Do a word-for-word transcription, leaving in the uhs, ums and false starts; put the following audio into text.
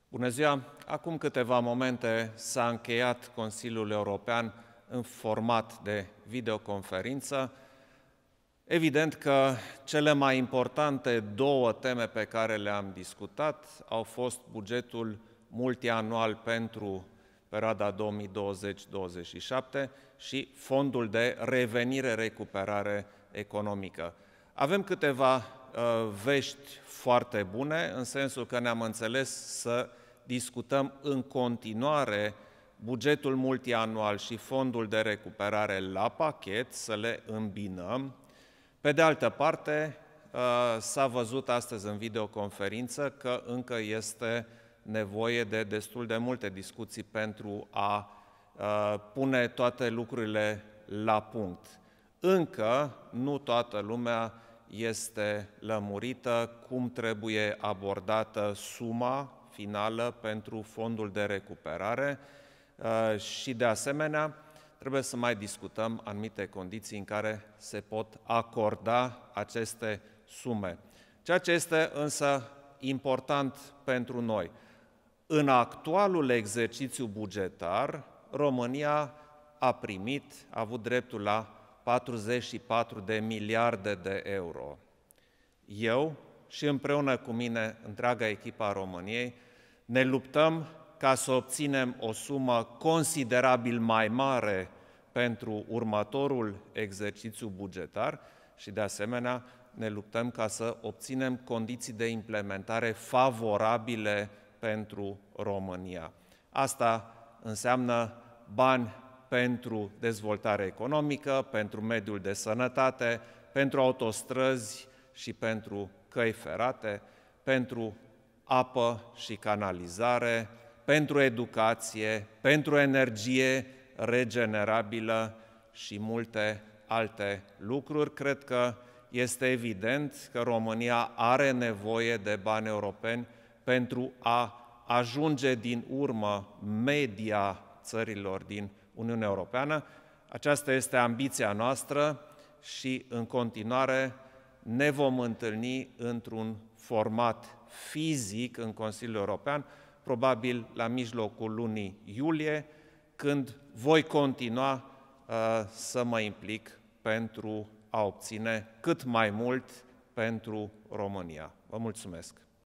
Bună ziua! Acum câteva momente s-a încheiat Consiliul European în format de videoconferință. Evident că cele mai importante două teme pe care le-am discutat au fost bugetul multianual pentru perioada două mii douăzeci - douăzeci și șapte și fondul de revenire-recuperare economică. Avem câteva uh, vești foarte bune, în sensul că ne-am înțeles să discutăm în continuare bugetul multianual și fondul de recuperare la pachet, să le îmbinăm. Pe de altă parte, s-a văzut astăzi în videoconferință că încă este nevoie de destul de multe discuții pentru a pune toate lucrurile la punct. Încă nu toată lumea este lămurită cum trebuie abordată suma finală pentru fondul de recuperare și, de asemenea, trebuie să mai discutăm anumite condiții în care se pot acorda aceste sume. Ceea ce este însă important pentru noi. În actualul exercițiu bugetar, România a primit, a avut dreptul la patruzeci și patru de miliarde de euro. Eu și împreună cu mine întreaga echipă a României ne luptăm ca să obținem o sumă considerabil mai mare pentru următorul exercițiu bugetar și, de asemenea, ne luptăm ca să obținem condiții de implementare favorabile pentru România. Asta înseamnă bani pentru dezvoltare economică, pentru mediul de sănătate, pentru autostrăzi și pentru căi ferate, pentru apă și canalizare, pentru educație, pentru energie regenerabilă și multe alte lucruri. Cred că este evident că România are nevoie de bani europeni pentru a ajunge din urmă media țărilor din Uniunea Europeană. Aceasta este ambiția noastră și în continuare ne vom întâlni într-un format fizic în Consiliul European, probabil la mijlocul lunii iulie, când voi continua uh, să mă implic pentru a obține cât mai mult pentru România. Vă mulțumesc!